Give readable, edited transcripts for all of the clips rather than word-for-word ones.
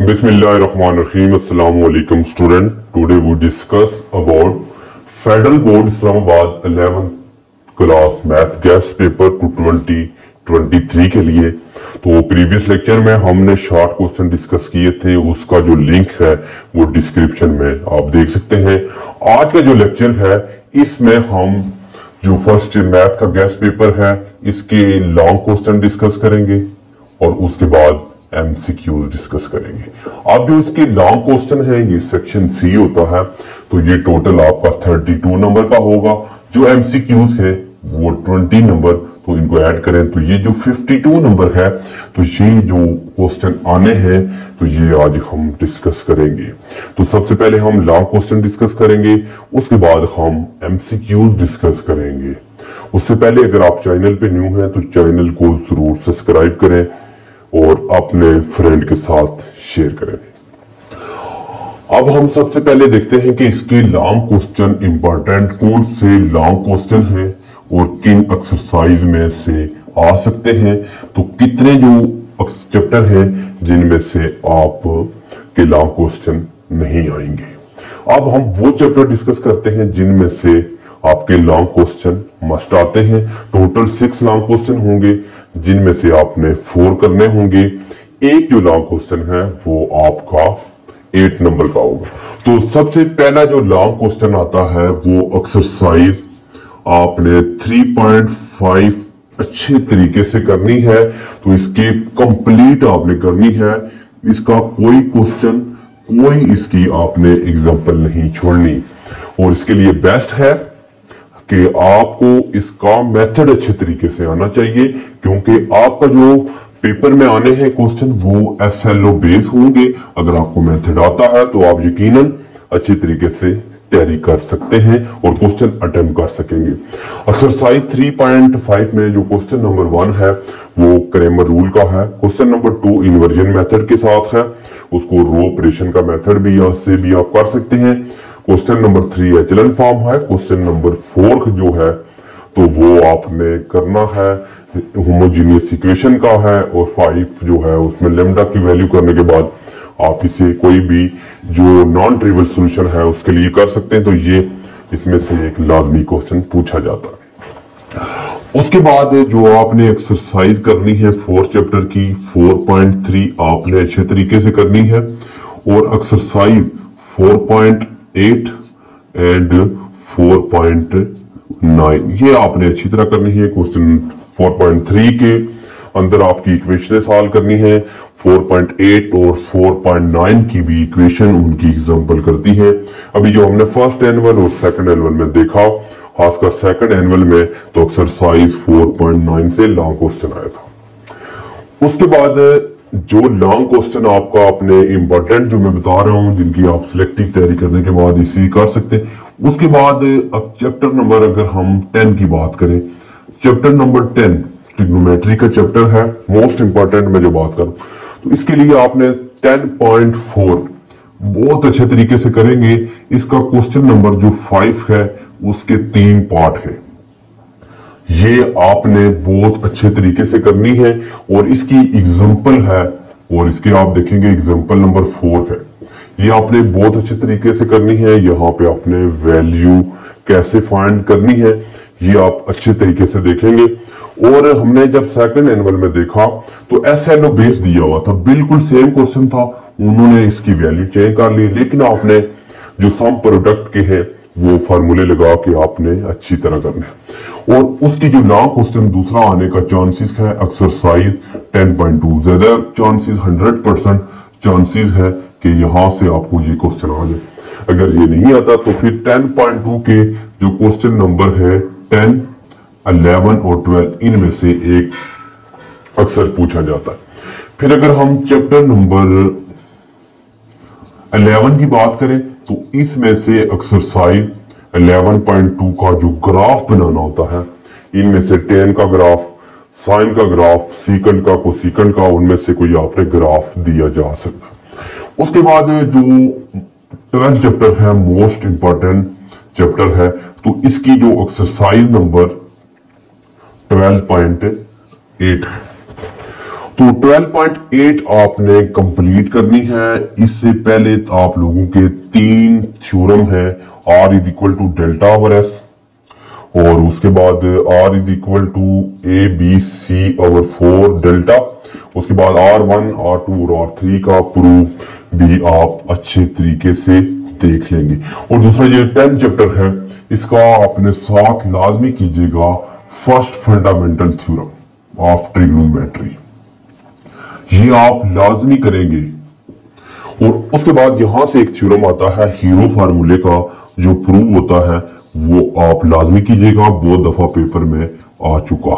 Bismillahirrahmanirrahim. Assalamu alaikum student. Today we discuss about Federal Board Islamabad 11th class math guest paper to 2023 के लिए। तो previous lecture में हमने short question discuss किए थे, उसका जो लिंक है वो डिस्क्रिप्शन में आप देख सकते हैं। आज का जो लेक्चर है इसमें हम जो फर्स्ट मैथ का गेस्ट पेपर है इसके लॉन्ग क्वेश्चन डिस्कस करेंगे और उसके बाद एमसीक्यूज डिस्कस करेंगे। अब जो इसके लॉन्ग क्वेश्चन है ये सेक्शन सी होता है, तो ये टोटल आपका 32 नंबर का होगा। जो एमसीक्यूज है वो 20 नंबर, तो इनको ऐड करें तो ये जो 52 नंबर है, तो ये जो क्वेश्चन आने हैं तो ये आज हम डिस्कस करेंगे। तो सबसे पहले हम लॉन्ग क्वेश्चन डिस्कस करेंगे, उसके बाद हम एमसीक्यूज डिस्कस करेंगे। उससे पहले अगर आप चैनल पे न्यू हैं तो चैनल को जरूर सब्सक्राइब करें और अपने फ्रेंड के साथ शेयर करें। अब हम सबसे पहले देखते हैं कि इसके लॉन्ग क्वेश्चन इंपॉर्टेंट कौन से लॉन्ग क्वेश्चन हैं और किन एक्सरसाइज में से आ सकते हैं। तो कितने जो चैप्टर हैं जिनमें से आप के लॉन्ग क्वेश्चन नहीं आएंगे। अब हम वो चैप्टर डिस्कस करते हैं जिनमें से आपके लॉन्ग क्वेश्चन मस्ट आते हैं। टोटल 6 लॉन्ग क्वेश्चन होंगे जिनमें से आपने 4 करने होंगे। एक जो लॉन्ग क्वेश्चन है वो आपका 8 नंबर का होगा। तो सबसे पहला जो लॉन्ग क्वेश्चन आता है वो एक्सरसाइज आपने 3.5 अच्छे तरीके से करनी है, तो इसकी कंप्लीट आपने करनी है। इसका कोई क्वेश्चन, कोई इसकी आपने एग्जांपल नहीं छोड़नी। और इसके लिए बेस्ट है कि आपको इसका मेथड अच्छे तरीके से आना चाहिए, क्योंकि आपका जो पेपर में आने हैं क्वेश्चन वो एसएलओ बेस होंगे। अगर आपको मेथड आता है तो आप यकीनन अच्छी तरीके से तैयारी कर सकते हैं और क्वेश्चन अटेम्प्ट कर सकेंगे। एक्सरसाइज 3.5 में जो क्वेश्चन नंबर 1 है वो क्रेमर रूल का है। क्वेश्चन नंबर 2 इन्वर्जन मेथड के साथ है, उसको रो ऑपरेशन का मेथड भी से भी आप कर सकते हैं। क्वेश्चन नंबर 3 एचलन फॉर्म है। क्वेश्चन नंबर 4 जो है तो वो आपने करना है होमोजीनियस इक्वेशन का है, और 5 जो है उसमें लेमडा की वैल्यू करने के बाद आप इसे कोई भी जो नॉन ट्रिवियल सॉल्यूशन है उसके लिए कर सकते हैं। तो ये इसमें से एक लाजमी क्वेश्चन पूछा जाता है। उसके बाद जो आपने एक्सरसाइज करनी है 4 चैप्टर की 4.3 आपने अच्छे तरीके से करनी है, और एक्सरसाइज 4.8 एंड 4.9 ये आपने अच्छी तरह करनी है। क्वेश्चन 4.3 के अंदर आपकी इक्वेशन सॉल्व करनी है। 4.8 और 4.9 की भी इक्वेशन उनकी एग्जांपल करती है। अभी जो हमने फर्स्ट एनुअल और सेकंड एनुअल में देखा, खासकर सेकंड एनुअल में, तो एक्सरसाइज 4.9 से लॉन्ग क्वेश्चन आया था। उसके बाद जो लॉन्ग क्वेश्चन आपका अपने इंपॉर्टेंट जो मैं बता रहा हूं जिनकी आप सिलेक्टिव तैयारी करने के बाद इसी कर सकते हैं। उसके बाद अब चैप्टर नंबर अगर हम 10 की बात करें, चैप्टर नंबर 10 ट्रिग्नोमेट्री का चैप्टर है, मोस्ट इंपॉर्टेंट मैं जो बात करूं, तो इसके लिए आपने 10.4 बहुत अच्छे तरीके से करेंगे। इसका क्वेश्चन नंबर जो 5 है उसके 3 पार्ट है, ये आपने बहुत अच्छे तरीके से करनी है। और इसकी एग्जांपल है, और इसके आप देखेंगे एग्जांपल नंबर 4 है, ये आपने बहुत अच्छे तरीके से करनी है। यहाँ पे आपने वैल्यू कैसे फाइंड करनी है ये आप अच्छे तरीके से देखेंगे। और हमने जब सेकंड एनुअल में देखा तो एसएलओ बेस दिया हुआ था, बिल्कुल सेम क्वेश्चन था, उन्होंने इसकी वैल्यू चेंज कर ली, लेकिन आपने जो सम प्रोडक्ट के हैं वो फार्मूले लगा के आपने अच्छी तरह करना है। और उसकी जो लॉन्ग क्वेश्चन दूसरा आने का चांसेस है एक्सरसाइज 10.2, ज्यादा चांसेस 100% चांसेस है कि यहां से आपको ये क्वेश्चन आ जाए। अगर ये नहीं आता तो फिर 10.2 के जो क्वेश्चन नंबर है 10, 11 और 12 इनमें से एक अक्सर पूछा जाता है। फिर अगर हम चैप्टर नंबर 11 की बात करें तो इसमें से एक्सरसाइज 11.2 का जो ग्राफ बनाना होता है, इनमें से टेन का ग्राफ, साइन का ग्राफ, सीकंड का, कोसीकंड का, उनमें से कोई आपने ग्राफ दिया जा सकता है। उसके बाद जो 12th चैप्टर है मोस्ट इंपॉर्टेंट चैप्टर है, तो इसकी जो एक्सरसाइज नंबर 12.8 है। तो 12.8 आपने कंप्लीट करनी है। इससे पहले आप लोगों के 3 थ्योरम है, R is equal to delta over S, और उसके बाद R is equal to A B C over 4 delta, उसके बाद R1 R2 और R3 का प्रूफ भी आप अच्छे तरीके से देख लेंगे। और दूसरा ये 10 चैप्टर है, इसका आपने साथ लाजमी कीजिएगा first fundamental theorem of trigonometry, ये आप लाजमी करेंगे। और उसके बाद यहां से एक थ्योरम आता है हीरो फार्मूले का, जो प्रूव होता है वो आप लाजमी कीजिएगा, बहुत दफा पेपर में आ चुका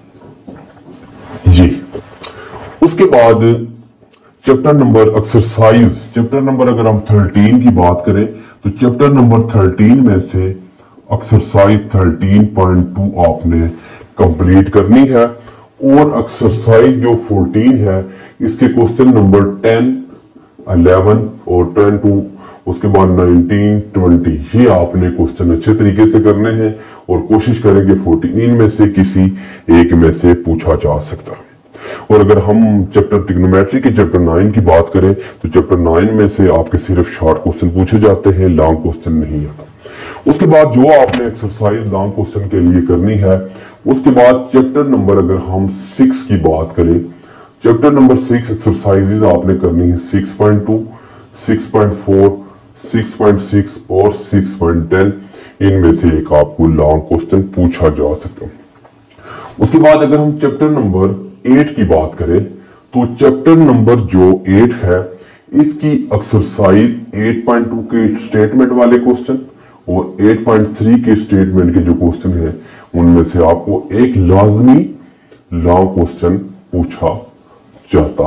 है ये। उसके बाद chapter number exercise, chapter number अगर हम 13 की बात करें तो चैप्टर नंबर 13 में से एक्सरसाइज 13.2 आपने कंप्लीट करनी है। और एक्सरसाइज जो 14 है इसके क्वेश्चन नंबर 10, 11 और 22, उसके बाद 19, 20 ये आपने क्वेश्चन अच्छे तरीके से करने हैं और कोशिश करेंगे 14 में से किसी एक में से पूछा जा सकता है। और अगर हम चैप्टर ट्रिग्नोमेट्री के चैप्टर 9 की बात करें तो चैप्टर 9 में से आपके सिर्फ शॉर्ट क्वेश्चन पूछे जाते हैं, लॉन्ग क्वेश्चन नहीं आता। उसके बाद जो आपने एक्सरसाइज लॉन्ग क्वेश्चन के लिए करनी है, उसके बाद चैप्टर नंबर अगर हम 6 की बात करें, चैप्टर नंबर 6 एक्सरसाइजेज आपने करनी है 6.2, 6.4, 6.6 और 6.10, इनमें से एक आपको लॉन्ग क्वेश्चन पूछा जा सकता है। उसके बाद अगर हम चैप्टर नंबर 8 की बात करें तो चैप्टर नंबर जो 8 है इसकी एक्सरसाइज 8.2 के स्टेटमेंट वाले क्वेश्चन और 8.3 के स्टेटमेंट के जो क्वेश्चन है उनमें से आपको एक लाजमी लॉन्ग क्वेश्चन पूछा जाता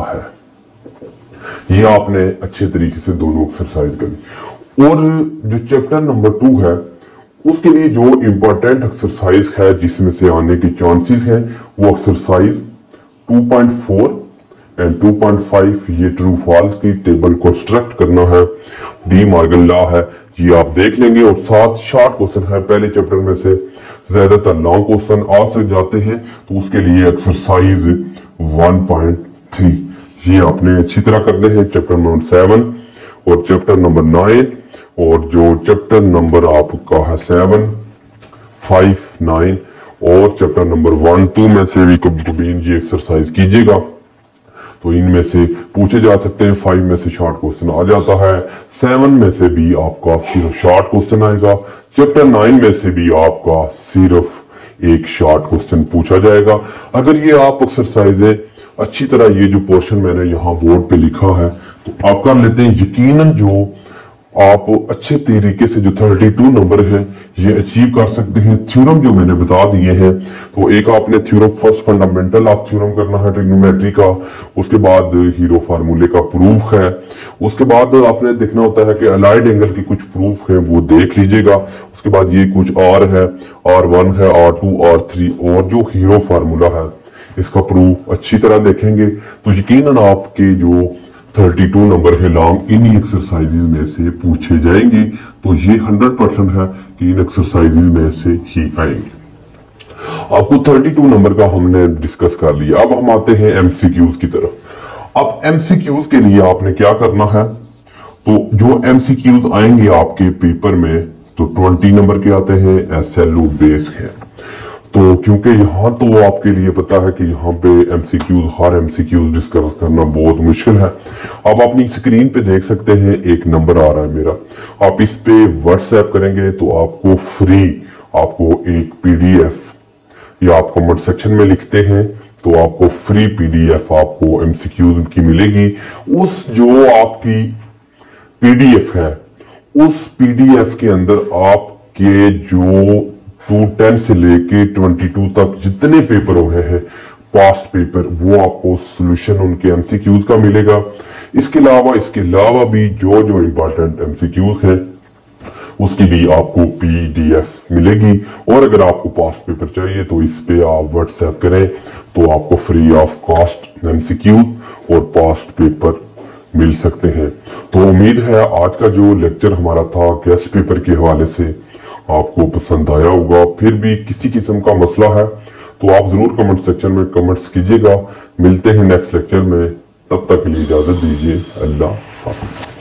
है। ये आपने अच्छे तरीके से दोनों एक्सरसाइज करनी। और जो चैप्टर नंबर 2 है उसके लिए जो इंपॉर्टेंट एक्सरसाइज है जिसमें से आने की चांसेस है वो एक्सरसाइज 2.4 एंड 2.5, ये ट्रू फॉल्स की टेबल कंस्ट्रक्ट करना है, डी मॉर्गन लॉ है, ये आप देख लेंगे। और 7 शॉर्ट क्वेश्चन है, पहले चैप्टर में से ज्यादातर लॉन्ग क्वेश्चन आ सक जाते हैं, तो उसके लिए एक्सरसाइज 1.3 ये आपने अच्छी तरह करने हैं। चैप्टर नंबर 7 और चैप्टर नंबर 9 और जो चैप्टर नंबर आपका है 7, 5, 9 और चैप्टर नंबर 1, 2 में से भी कभी ये एक्सरसाइज कीजिएगा तो इनमें से पूछे जा सकते हैं। 5 में से शॉर्ट क्वेश्चन आ जाता है, 7 में से भी आपका सिर्फ शॉर्ट क्वेश्चन आएगा, चैप्टर 9 में से भी आपका सिर्फ एक शॉर्ट क्वेश्चन पूछा जाएगा। अगर ये आप एक्सरसाइजें अच्छी तरह, ये जो पोर्शन मैंने यहाँ बोर्ड पे लिखा है तो आप कर लेते हैं, यकीनन जो आप अच्छे तरीके से जो 32 नंबर है ये अचीव कर सकते हैं। थ्योरम जो मैंने बता दिए हैं, तो एक आपने theorem first fundamental of theorem करना है ट्रिग्नोमेट्री का, उसके बाद हीरो फार्मूले का प्रूफ है, उसके बाद आपने देखना होता है कि अलाइड एंगल के कुछ प्रूफ है वो देख लीजिएगा, उसके बाद ये कुछ और है, R1 है, R2, R3 और जो हीरो फार्मूला है इसका प्रूफ अच्छी तरह देखेंगे तो यकीनन आपके जो 32 नंबर है लॉन्ग इन्हीं एक्सरसाइजेज में से पूछे जाएंगे। तो ये 100% है कि इन एक्सरसाइजेज में से ही आएंगे। आपको 32 नंबर का हमने डिस्कस कर लिया। अब हम आते हैं एमसीक्यूज की तरफ। अब एमसीक्यूज के लिए आपने क्या करना है, तो जो एमसीक्यूज आएंगे आपके पेपर में तो 20 नंबर के आते हैं, एसएलओ बेस है। तो क्योंकि यहाँ तो आपके लिए पता है कि यहाँ पे एमसीक्यूज, हर एमसीक्यूज डिस्कस करना बहुत मुश्किल है। आप अपनी स्क्रीन पे देख सकते हैं एक नंबर आ रहा है मेरा, आप इस पे व्हाट्सएप करेंगे तो आपको फ्री आपको एक पीडीएफ, या आप कमेंट सेक्शन में लिखते हैं तो आपको फ्री पीडीएफ आपको एमसीक्यूज की मिलेगी। उस जो आपकी पीडीएफ है उस पीडीएफ के अंदर आपके जो 210 से लेके 22 तक जितने पेपर हुए हैं पास्ट पेपर, वो आपको सॉल्यूशन उनके एमसीक्यूज का मिलेगा। इसके अलावा भी जो जो इंपॉर्टेंट एमसीक्यूज है उसकी भी आपको पीडीएफ मिलेगी। और अगर आपको पास्ट पेपर चाहिए तो इस पे आप व्हाट्सएप करें तो आपको फ्री ऑफ कॉस्ट एमसीक्यूज और पास्ट पेपर मिल सकते हैं। तो उम्मीद है आज का जो लेक्चर हमारा था गेस्ट पेपर के हवाले से आपको पसंद आया होगा। फिर भी किसी किस्म का मसला है तो आप जरूर कमेंट सेक्शन में कमेंट्स कीजिएगा मिलते हैं नेक्स्ट लेक्चर में, तब तक के लिए इजाजत दीजिए। अल्लाह हाफ़िज़।